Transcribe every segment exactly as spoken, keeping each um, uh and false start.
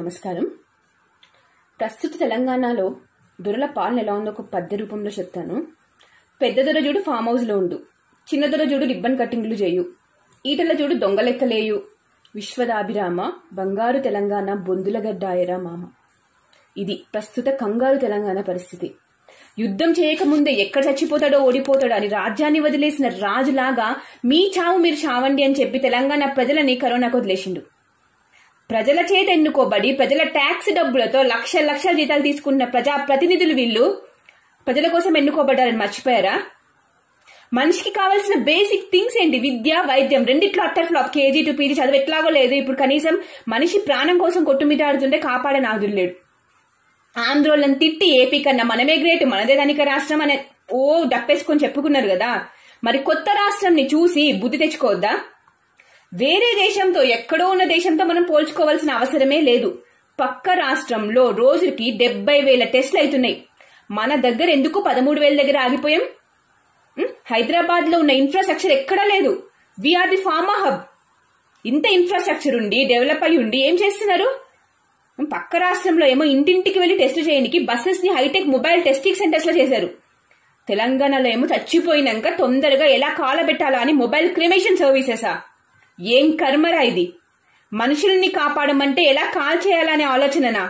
నమస్కారం. ప్రస్తుత తెలంగాణలో దొరల పాలన ఎలా ఉందో ఒక పద్య రూపంలో చెప్తాను. పెద్ద దొర చూడు ఫామ్ హౌస్ లో ఉండు, చిన్న దొర చూడు రిబ్బన్ కటింగ్లు చేయు, ఈటల చూడు దొంగలెక్కలేయు, విశ్వదాభిరామ బంగారు తెలంగాణ బొందులగడ్డాయరా మామ. ఇది ప్రస్తుత కంగారు తెలంగాణ పరిస్థితి. యుద్ధం చేయకముందే ఎక్కడ చచ్చిపోతాడో ఓడిపోతాడో అని రాజ్యాన్ని వదిలేసిన రాజులాగా మీ చావు మీరు చావండి అని చెప్పి తెలంగాణ ప్రజలని కరోనాకు వదిలేసిండు. ప్రజల చేత ఎన్నుకోబడి ప్రజల ట్యాక్స్ డబ్బులతో లక్షల లక్షల జీతాలు తీసుకున్న ప్రజా ప్రతినిధులు వీళ్ళు ప్రజల కోసం ఎన్నుకోబడ్డారని మర్చిపోయారా? మనిషికి కావాల్సిన బేసిక్ థింగ్స్ ఏంటి? విద్య, వైద్యం రెండిట్లో utter flop. KG to PG చదువు ఎట్లాగో లేదు. ఇప్పుడు కనీసం మనిషి ప్రాణం కోసం కొట్టుమిటాడుతుంటే కాపాడే నాదులు లేడు. ఆంధ్రోళ్ళని తిట్టి ఏపీ కన్నా మనమే గ్రేట్, మనదే ధనిక రాష్ట్రం అనే ఓ డప్పేసుకొని చెప్పుకున్నారు కదా. మరి కొత్త రాష్ట్రంని చూసి బుద్ధి తెచ్చుకోవద్దా? వేరే దేశంతో, ఎక్కడో ఉన్న దేశంతో మనం పోల్చుకోవాల్సిన అవసరమే లేదు. పక్క రాష్ట్రంలో రోజుకి డెబ్బై వేల టెస్టులు అవుతున్నాయి. మన దగ్గర ఎందుకు పదమూడు వేల దగ్గర ఆగిపోయాం? హైదరాబాద్ లో ఉన్న ఇన్ఫ్రాస్ట్రక్చర్ ఎక్కడా లేదు. We're the pharma hub. ఇంత ఇన్ఫ్రాస్ట్రక్చర్ ఉండి డెవలప్ అయి ఉండి ఏం చేస్తున్నారు? పక్క రాష్ట్రంలో ఏమో ఇంటింటికి వెళ్లి టెస్ట్ చేయడానికి బస్సెస్ ని హైటెక్ మొబైల్ టెస్టింగ్ సెంటర్స్ లో చేశారు. తెలంగాణలో ఏమో చచ్చిపోయినాక తొందరగా ఎలా కాలబెట్టాలా అని మొబైల్ క్రిమేషన్ సర్వీసెసా? ఏం కర్మరా ఇది? మనుషుల్ని కాపాడమంటే ఎలా కాల్ చేయాలనే ఆలోచననా?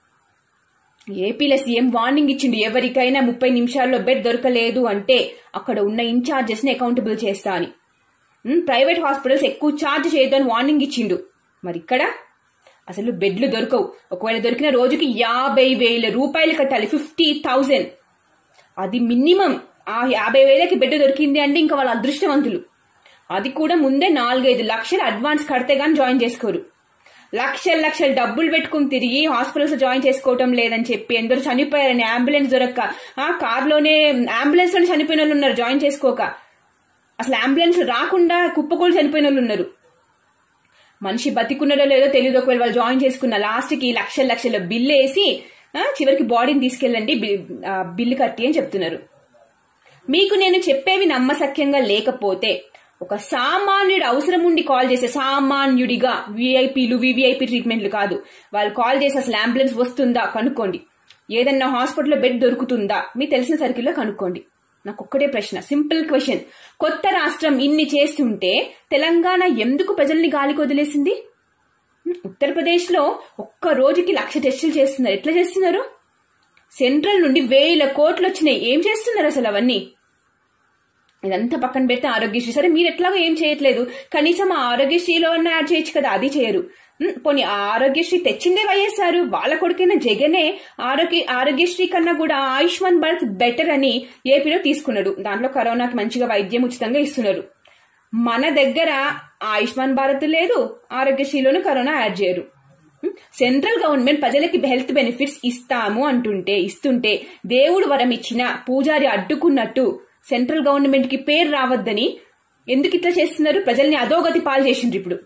ఏపీలో సీఎం వార్నింగ్ ఇచ్చిండు, ఎవరికైనా ముప్పై నిమిషాల్లో బెడ్ దొరకలేదు అంటే అక్కడ ఉన్న ఇన్ఛార్జెస్ ని అకౌంటబుల్ చేస్తా అని. ప్రైవేట్ హాస్పిటల్స్ ఎక్కువ ఛార్జ్ చేయొద్దు అని వార్నింగ్ ఇచ్చిండు. మరి ఇక్కడ అసలు బెడ్లు దొరకవు. ఒకవేళ దొరికిన రోజుకి యాభై వేల రూపాయలు కట్టాలి, ఫిఫ్టీ థౌజండ్. అది మినిమం. ఆ యాభై వేలకి బెడ్ దొరికింది అంటే ఇంకా వాళ్ళ అదృష్టవంతులు. అది కూడా ముందే నాలుగైదు లక్షలు అడ్వాన్స్ కడితే గానీ జాయిన్ చేసుకోరు. లక్షల లక్షలు డబ్బులు పెట్టుకుని తిరిగి హాస్పిటల్స్ జాయిన్ చేసుకోవటం లేదని చెప్పి ఎందరో చనిపోయారని అంబులెన్స్ దొరక్క ఆ కార్లోనే అంబులెన్స్ లోనే చనిపోయిన వాళ్ళు ఉన్నారు జాయిన్ చేసుకోక. అసలు అంబులెన్స్ రాకుండా కుప్పకూలు చనిపోయిన వాళ్ళు ఉన్నారు. మనిషి బతికున్నారో లేదో తెలియదు. ఒకవేళ వాళ్ళు జాయిన్ చేసుకున్న లాస్ట్ కి లక్షల లక్షల బిల్లు వేసి చివరికి బాడీని తీసుకెళ్ళండి బిల్లు కట్టి అని చెప్తున్నారు. మీకు నేను చెప్పేవి నమ్మసక్యంగా లేకపోతే ఒక సామాన్యుడు అవసరం ఉండి కాల్ చేసే, సామాన్యుడిగా, విఐపీలు వివిఐపీ ట్రీట్మెంట్లు కాదు, వాళ్ళు కాల్ చేసి అసలు అంబులెన్స్ వస్తుందా కనుక్కోండి. ఏదన్నా హాస్పిటల్లో బెడ్ దొరుకుతుందా మీకు తెలిసిన సర్కిల్లో కనుక్కోండి. నాకు ఒక్కటే ప్రశ్న, సింపుల్ క్వశ్చన్. కొత్త రాష్ట్రం ఇన్ని చేస్తుంటే తెలంగాణ ఎందుకు ప్రజల్ని గాలికి వదిలేసింది? ఉత్తరప్రదేశ్ లో ఒక్క రోజుకి లక్ష టెస్టులు చేస్తున్నారు. ఎట్లా చేస్తున్నారు? సెంట్రల్ నుండి వేల కోట్లు వచ్చినాయి. ఏం చేస్తున్నారు అసలు అవన్నీ? ఇదంతా పక్కన పెడితే ఆరోగ్యశ్రీ, సరే మీరు ఎట్లాగో ఏం చేయట్లేదు, కనీసం ఆ ఆరోగ్యశ్రీలో అన్న యాడ్ చేయొచ్చు కదా, అది చేయరు. పోనీ ఆరోగ్యశ్రీ తెచ్చిందే వైఎస్ఆర్, వాళ్ళ కొడుకైన జగనే ఆరోగ్య ఆరోగ్యశ్రీ కన్నా కూడా ఆయుష్మాన్ భారత్ బెటర్ అని ఏపీలో తీసుకున్నాడు. దాంట్లో కరోనాకి మంచిగా వైద్యం ఉచితంగా ఇస్తున్నారు. మన దగ్గర ఆయుష్మాన్ భారత్ లేదు, ఆరోగ్యశ్రీలోనూ కరోనా యాడ్ చేయరు. సెంట్రల్ గవర్నమెంట్ ప్రజలకి హెల్త్ బెనిఫిట్స్ ఇస్తాము అంటుంటే, ఇస్తుంటే దేవుడు వరం ఇచ్చిన పూజారి అడ్డుకున్నట్టు సెంట్రల్ గవర్నమెంట్ కి పేరు రావద్దని ఎందుకు ఇట్లా చేస్తున్నారు? ప్రజల్ని అధోగతి పాలు చేసిండ్రు. ఇప్పుడు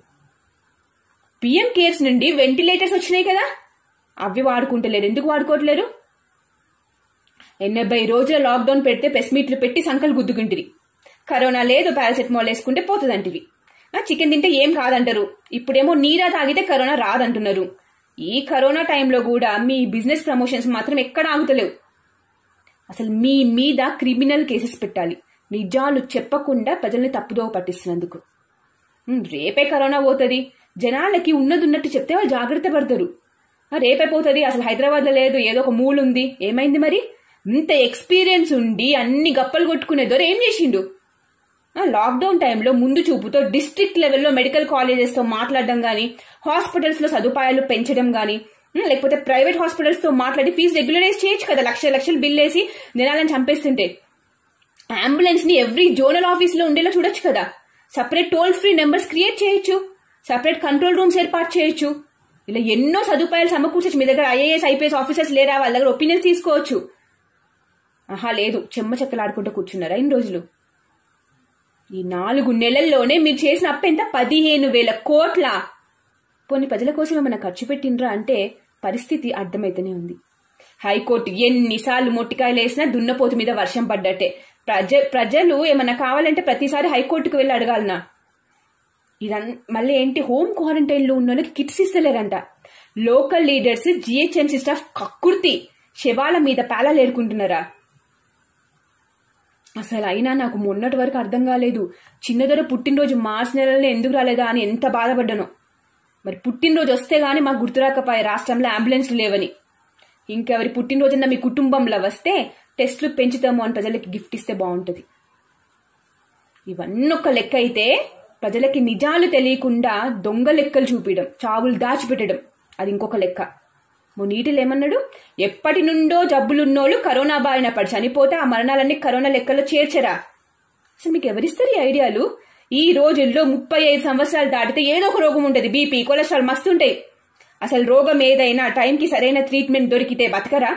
పిఎం కేర్స్ నుండి వెంటిలేటర్స్ వచ్చినాయి కదా, అవి వాడుకుంటలేరు. ఎందుకు వాడుకోవట్లేరు? ఎనభై రోజుల లాక్డౌన్ పెడితే ప్రెస్ మీట్లు పెట్టి సంకలు గుద్దుకుంటిరి. కరోనా లేదు, పారాసెటమాల్ వేసుకుంటే పోతుందంటివి. చికెన్ తింటే ఏం కాదంటారు. ఇప్పుడేమో నీరా తాగితే కరోనా రాదంటున్నారు. ఈ కరోనా టైంలో కూడా మీ బిజినెస్ ప్రమోషన్స్ మాత్రం ఎక్కడ ఆగుతలేవు. అసలు మీ మీద క్రిమినల్ కేసెస్ పెట్టాలి, నిజాలు చెప్పకుండా ప్రజల్ని తప్పుదోవ పట్టిస్తున్నందుకు. రేపే కరోనా పోతుంది, జనాలకి ఉన్నది ఉన్నట్టు చెప్తే వాళ్ళు జాగ్రత్త పడతారు. రేపే పోతుంది, అసలు హైదరాబాద్ లో లేదు, ఏదో ఒక మూలు ఉంది. ఏమైంది మరి? ఇంత ఎక్స్పీరియన్స్ ఉండి అన్ని గప్పలు కొట్టుకునేదో ఏం చేసిండు? లాక్డౌన్ టైంలో ముందు చూపుతో డిస్ట్రిక్ట్ లెవెల్లో మెడికల్ కాలేజెస్ తో మాట్లాడడం గానీ, హాస్పిటల్స్ లో సదుపాయాలు పెంచడం గానీ, లేకపోతే ప్రైవేట్ హాస్పిటల్స్ తో మాట్లాడి ఫీజు రెగ్యులరైజ్ చేయొచ్చు కదా. లక్షల లక్షలు బిల్ వేసి జనాలను చంపేస్తుంటే అంబులెన్స్ ని ఎవ్రీ జోనల్ ఆఫీస్ లో ఉండేలా చూడొచ్చు కదా. Separate toll free numbers create చేయొచ్చు, సపరేట్ కంట్రోల్ రూమ్స్ ఏర్పాటు చేయొచ్చు. ఇలా ఎన్నో సదుపాయాలు సమకూర్చొచ్చు. మీ దగ్గర ఐఏఎస్ ఐపీఎస్ ఆఫీసర్స్ లేరా? వాళ్ళ దగ్గర ఒపీనియన్స్ తీసుకోవచ్చు. ఆహా లేదు, చెమ్మ చెక్కలాడుకుంటూ కూర్చున్నారా ఇన్ని రోజులు? ఈ నాలుగు నెలల్లోనే మీరు చేసిన అప్పు ఎంత? పదిహేను వేల కోట్ల. పోనీ ప్రజల కోసం ఏమైనా ఖర్చు పెట్టినరా అంటే పరిస్థితి అర్థమైతేనే ఉంది. హైకోర్టు ఎన్నిసార్లు మొట్టికాయలు వేసినా దున్నపోతు మీద వర్షం పడ్డట్టే. ప్రజ ప్రజలు ఏమన్నా కావాలంటే ప్రతిసారి హైకోర్టుకు వెళ్ళి అడగాలనా? ఇదన్ మళ్ళీ ఏంటి, హోమ్ క్వారంటైన్ లో ఉన్న వాళ్ళకి కిట్స్ ఇస్తలేరంట. లోకల్ లీడర్స్ జిహెచ్ఎంసీ స్టాఫ్ కక్కుర్తి శవాల మీద పేలాలు ఏరుకుంటున్నారా? అసలు అయినా నాకు మొన్నటి వరకు అర్థం కాలేదు. చిన్నదొర పుట్టినరోజు మార్చి నెలలో ఎందుకు రాలేదా అని ఎంత బాధపడ్డానో. మరి పుట్టినరోజు వస్తే గానీ మాకు గుర్తురాకపోయే రాష్ట్రంలో అంబులెన్స్లు లేవని. ఇంకెవరి పుట్టినరోజున మీ కుటుంబంలో వస్తే టెస్టులు పెంచుతాము అని ప్రజలకి గిఫ్ట్ ఇస్తే బాగుంటుంది. ఇవన్నీ ఒక లెక్క అయితే, ప్రజలకి నిజాలు తెలియకుండా దొంగ లెక్కలు చూపించడం, చావులు దాచిపెట్టడం అది ఇంకొక లెక్క. మొన్నీటిలో ఏమన్నాడు, ఎప్పటి నుండో జబ్బులున్నోళ్ళు కరోనా బారిన పడి చనిపోతే ఆ మరణాలన్నీ కరోనా లెక్కలో చేర్చరా? అసలు మీకు ఎవరిస్తారు ఈ ఐడియాలు? ఈ రోజుల్లో ముప్పై ఐదు సంవత్సరాలు దాటితే ఏదో ఒక రోగం ఉంటుంది. బీపీ, కొలెస్ట్రాల్ మస్తుంటాయి. అసలు రోగం ఏదైనా టైంకి సరైన ట్రీట్మెంట్ దొరికితే బతకరా?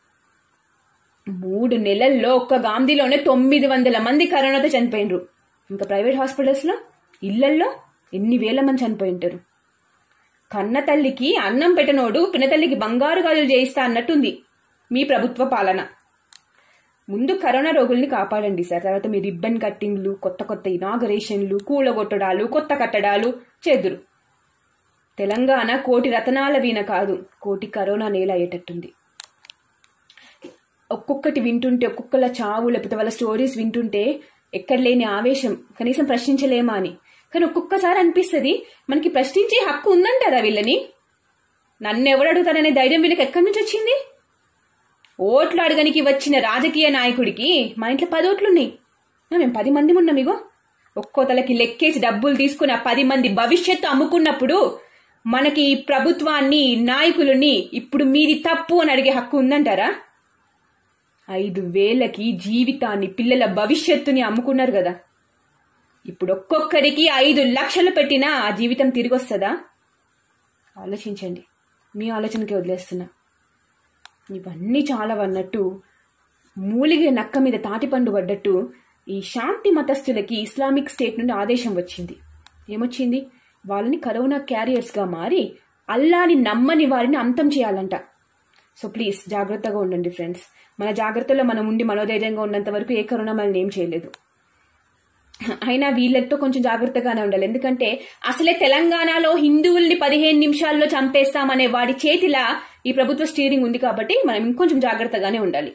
మూడు నెలల్లో ఒక్క గాంధీలోనే తొమ్మిది వందల మంది కరోనాతో చనిపోయినరు. ఇంకా ప్రైవేట్ హాస్పిటల్స్ లో, ఇళ్లల్లో ఎన్ని వేల మంది చనిపోయి ఉంటారు. కన్న తల్లికి అన్నం పెట్టనోడు పినతల్లికి బంగారు గాజులు చేయిస్తా అన్నట్టుంది మీ ప్రభుత్వ పాలన. ముందు కరోనా రోగుల్ని కాపాడండి సార్. తర్వాత మీ రిబ్బన్ కట్టింగ్లు, కొత్త కొత్త ఇనాగరేషన్లు, కూలగొట్టడాలు, కొత్త కట్టడాలు చేదురు. తెలంగాణ కోటి రతనాల వీణ కాదు, కోటి కరోనా నేల అయ్యేటట్టుంది. ఒక్కొక్కటి వింటుంటే, ఒక్కొక్కల చావు లేకపోతే వాళ్ళ స్టోరీస్ వింటుంటే ఎక్కడ లేని ఆవేశం, కనీసం ప్రశ్నించలేమా అని. కానీ ఒక్కొక్కసారి అనిపిస్తుంది, మనకి ప్రశ్నించే హక్కు ఉందంటారా వీళ్ళని? నన్ను ఎవడు అడుగుతారనే ధైర్యం వీళ్ళకి ఎక్కడి నుంచి వచ్చింది? ఓట్లు అడగనికి వచ్చిన రాజకీయ నాయకుడికి మా ఇంట్లో పది ఓట్లున్నాయి, మేము పది మంది ఉన్నాం. ఇగో ఒక్కో తలకి లెక్కేసి డబ్బులు తీసుకుని ఆ పది మంది భవిష్యత్తు అమ్ముకున్నప్పుడు మనకి ఈ ప్రభుత్వాన్ని, నాయకులని ఇప్పుడు మీది తప్పు అని అడిగే హక్కు ఉందంటారా? ఐదు వేలకి జీవితాన్ని, పిల్లల భవిష్యత్తుని అమ్ముకున్నారు కదా. ఇప్పుడు ఒక్కొక్కరికి ఐదు లక్షలు పెట్టినా ఆ జీవితం తిరిగి వస్తుందా? ఆలోచించండి. మీ ఆలోచనకి వదిలేస్తున్నా. ఇవన్నీ చాలా అన్నట్టు, మూలిగే నక్క మీద తాటిపండు పడ్డట్టు ఈ శాంతి మతస్థులకి ఇస్లామిక్ స్టేట్ నుండి ఆదేశం వచ్చింది. ఏమొచ్చింది? వాళ్ళని కరోనా క్యారియర్స్ గా మారి అల్లాని నమ్మని వారిని అంతం చేయాలంట. సో ప్లీజ్ జాగ్రత్తగా ఉండండి ఫ్రెండ్స్. మన జాగ్రత్తలో మనం ఉండి మనోధైర్యంగా ఉన్నంత వరకు ఏ కరోనా మనల్ని ఏం చేయలేదు. అయినా వీళ్ళతో కొంచెం జాగ్రత్తగానే ఉండాలి. ఎందుకంటే అసలే తెలంగాణలో హిందువుల్ని పదిహేను నిమిషాల్లో చంపేస్తామనే వాడి చేతిలా ఈ ప్రభుత్వ స్టీరింగ్ ఉంది. కాబట్టి మనం ఇంకొంచెం జాగ్రత్తగానే ఉండాలి.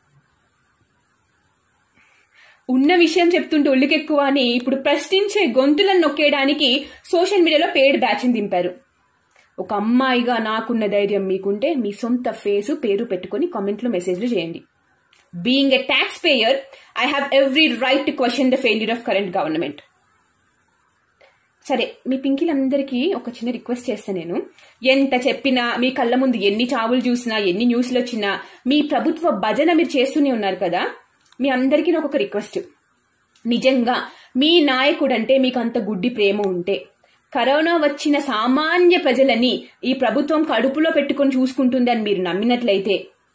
ఉన్న విషయం చెప్తుంటే ఒళ్ళుకెక్కువ అని ఇప్పుడు ప్రశ్నించే గొంతులను నొక్కేయడానికి సోషల్ మీడియాలో పెయిడ్ బ్యాచ్ని దింపారు. ఒక అమ్మాయిగా నాకున్న ధైర్యం మీకుంటే మీ సొంత ఫేసు, పేరు పెట్టుకుని కామెంట్లో మెసేజ్లు చేయండి. Being a tax payer, I have every right to question the failure of current government. సరే, మీ పింకీలందరికీ ఒక చిన్న రిక్వెస్ట్ చేస్తా నేను. ఎంత చెప్పినా, మీ కళ్ళ ముందు ఎన్ని చావులు చూసినా, ఎన్ని న్యూస్లు వచ్చినా, మీ ప్రభుత్వ భజన మీరు చేస్తూనే ఉన్నారు కదా. మీ అందరికీ నాకు ఒక రిక్వెస్ట్. నిజంగా మీ నాయకుడంటే మీకు అంత గుడ్డి ప్రేమ ఉంటే, కరోనా వచ్చిన సామాన్య ప్రజలని ఈ ప్రభుత్వం కడుపులో పెట్టుకుని చూసుకుంటుందని మీరు నమ్మినట్లయితే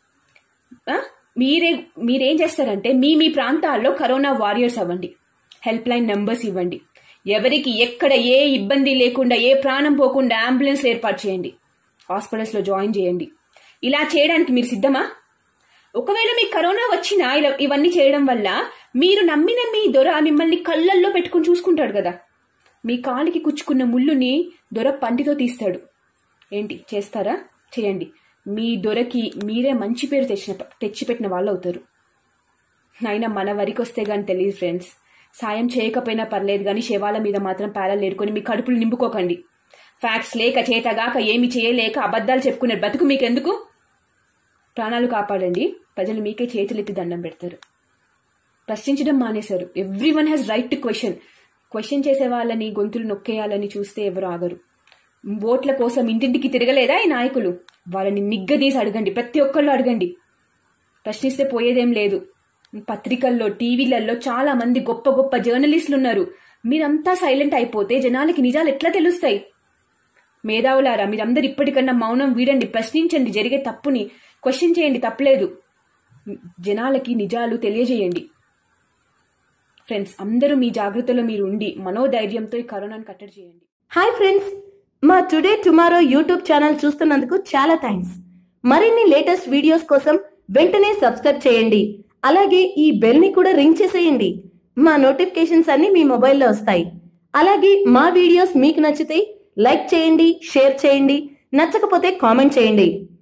మీరే మీరేం చేస్తారంటే మీ మీ ప్రాంతాల్లో కరోనా వారియర్స్ అవ్వండి. హెల్ప్ లైన్ నెంబర్స్ ఇవ్వండి. ఎవరికి ఎక్కడ ఏ ఇబ్బంది లేకుండా, ఏ ప్రాణం పోకుండా అంబులెన్స్ ఏర్పాటు చేయండి. హాస్పిటల్స్ లో జాయిన్ చేయండి. ఇలా చేయడానికి మీరు సిద్ధమా? ఒకవేళ మీకు కరోనా వచ్చినా ఇలా ఇవన్నీ చేయడం వల్ల మీరు నమ్మిన మీ దొర మిమ్మల్ని కళ్ళల్లో పెట్టుకుని చూసుకుంటాడు కదా. మీ కాలికి కుచ్చుకున్న ముళ్ళుని దొర పంటితో తీస్తాడు. ఏంటి చేస్తారా? చేయండి. మీ దొరకి మీరే మంచి పేరు తెచ్చిన తెచ్చిపెట్టిన వాళ్ళు అవుతారు. అయినా మన వరకు వస్తే గాని తెలియదు ఫ్రెండ్స్. సాయం చేయకపోయినా పర్లేదు కానీ శవాల మీద మాత్రం పేలాలు ఏరుకొని మీ కడుపులు నింపుకోకండి. ఫ్యాక్ట్స్ లేక, చేతగాక, ఏమి చేయలేక అబద్ధాలు చెప్పుకునే బతుకు మీకెందుకు? ప్రాణాలు కాపాడండి. ప్రజలు మీకే చేతులెత్తి దండం పెడతారు. ప్రశ్నించడం మానేశారు. Everyone has right to question. Question చేసే వాళ్ళని గొంతులు నొక్కేయాలని చూస్తే ఎవరు ఆగరు. ఓట్ల కోసం ఇంటింటికి తిరగలేదా ఈ నాయకులు? వాళ్ళని నిగ్గదీసి అడగండి. ప్రతి ఒక్కళ్ళు అడగండి. ప్రశ్నిస్తే పోయేదేం లేదు. పత్రికల్లో, టీవీలలో చాలా మంది గొప్ప గొప్ప జర్నలిస్టులు ఉన్నారు. మీరంతా సైలెంట్ అయిపోతే జనాలకి నిజాలు ఎట్లా తెలుస్తాయి? మేధావులారా, మీరందరు ఇప్పటికన్నా మౌనం వీడండి. ప్రశ్నించండి. జరిగే తప్పుని క్వశ్చన్ చేయండి. తప్పలేదు. జనాలకి నిజాలు తెలియజేయండి. ఫ్రెండ్స్, అందరూ మీ జాగ్రత్తలో మీరు ఉండి మనోధైర్యంతో ఈ కరోనాను కట్టడి చేయండి. హాయ్ ఫ్రెండ్స్, మా టుడే టుమారో యూట్యూబ్ ఛానల్ చూస్తున్నందుకు చాలా థ్యాంక్స్. మరిన్ని లేటెస్ట్ వీడియోస్ కోసం వెంటనే సబ్స్క్రైబ్ చేయండి. అలాగే ఈ బెల్ ని కూడా రింగ్ చేసేయండి. మా నోటిఫికేషన్స్ అన్ని మీ మొబైల్లో వస్తాయి. అలాగే మా వీడియోస్ మీకు నచ్చితే లైక్ చేయండి, షేర్ చేయండి, నచ్చకపోతే కామెంట్ చేయండి.